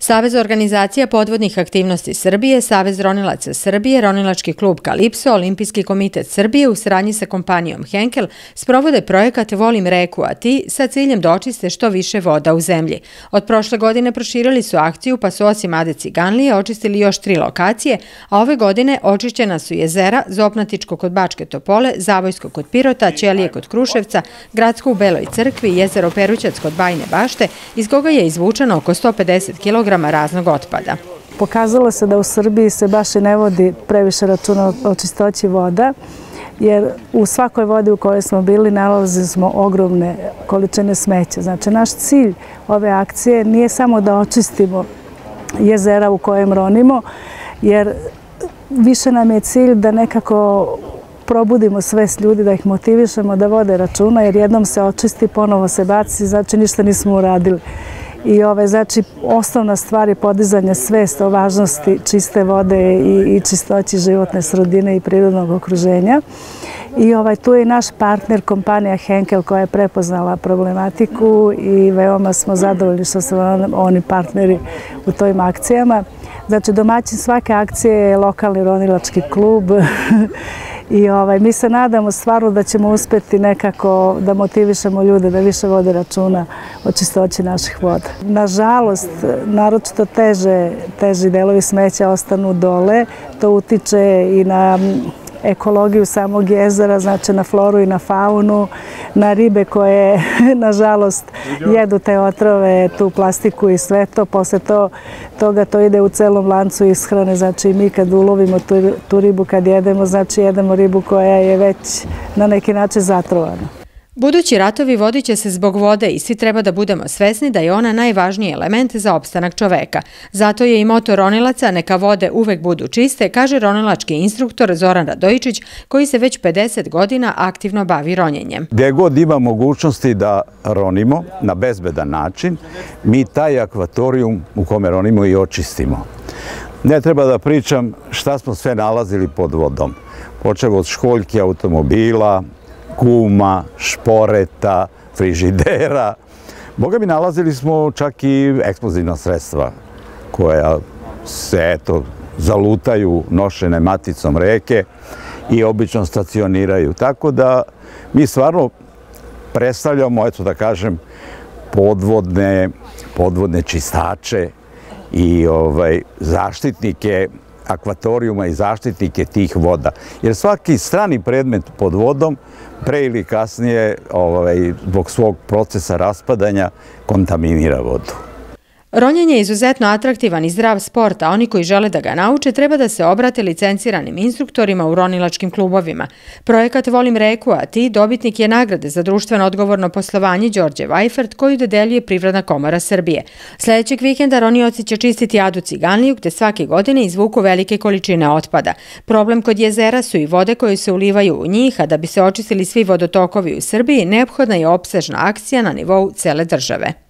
Savez organizacija podvodnih aktivnosti Srbije, Savez ronilaca Srbije, Ronilački klub Kalipso, Olimpijski komitet Srbije u saradnji sa kompanijom Henkel sprovode projekat Volim reku, a ti sa ciljem da očiste što više voda u zemlji. Od prošle godine proširili su akciju pa su osim Ade Ciganlije očistili još 3 lokacije, a ove godine očišćena su jezera Zopnatičko kod Bačke Topole, Zavojsko kod Pirota, Ćelije kod Kruševca, Gradsko u Beloj Crkvi, jezero Perućac kod Bajine Bašte, iz koga je izvučeno oko 150 kg raznog otpada. Pokazalo se da u Srbiji se baš i ne vodi previše računa o čistoći voda, jer u svakoj vodi u kojoj smo bili nalazili smo ogromne količine smeća. Znači, naš cilj ove akcije nije samo da očistimo jezera u kojem ronimo, jer više nam je cilj da nekako probudimo svest ljudi, da ih motivišemo da vode računa, jer jednom se očisti, ponovo se baci, znači ništa nismo uradili. I znači, osnovna stvar je podizanje svesti o važnosti čiste vode i čistoći životne sredine i prirodnog okruženja. I tu je i naš partner, kompanija Henkel, koja je prepoznala problematiku i veoma smo zadovoljni što su oni partneri u tojim akcijama. Znači, domaćin svake akcije je lokalni ronilački klub. I mi se nadamo stvarno da ćemo uspjeti nekako da motivišemo ljude da više vode računa o čistoći naših voda. Nažalost, naročito teži delovi smeća ostanu dole. To utiče i na ekologiju samog jezera, znači na floru i na faunu, na ribe koje, nažalost, jedu te otrove, tu plastiku i sve to. Posle toga to ide u celom lancu ishrane. Znači, mi kad ulovimo tu ribu, kad jedemo, znači jedemo ribu koja je već na neki način zatrovana. Budući ratovi vodit će se zbog vode i svi treba da budemo svesni da je ona najvažniji element za opstanak čoveka. Zato je i moto ronilaca neka vode uvek budu čiste, kaže ronilački instruktor Zoran Radojičić, koji se već 50 godina aktivno bavi ronjenjem. Gdje god ima mogućnosti da ronimo na bezbedan način, mi taj akvatorijum u kome ronimo i očistimo. Ne treba da pričam šta smo sve nalazili pod vodom. Počevo od školjki automobila, guma, šporeta, frižidera. Boga mi, nalazili smo čak i eksplozivna sredstva koja se, zalutaju nošene maticom reke i obično stacioniraju. Tako da mi stvarno predstavljamo, da kažem, podvodne čistače i zaštitnike akvatorijuma i zaštitnike tih voda. Jer svaki strani predmet pod vodom pre ili kasnije zbog svog procesa raspadanja kontaminira vodu. Ronjenje je izuzetno atraktivan i zdrav sport, a oni koji žele da ga nauče treba da se obrate licenciranim instruktorima u ronilačkim klubovima. Projekat Volim reku, a ti dobitnik je nagrade za društveno odgovorno poslovanje Đorđe Vajfert, koju dodeljuje Privredna komora Srbije. Sljedećeg vikenda ronioci će čistiti Adu Ciganliju, gde svake godine izvuku velike količine otpada. Problem kod jezera su i vode koje se ulivaju u njih, a da bi se očistili svi vodotokovi u Srbiji, neophodna je opsežna akcija na nivou cele države.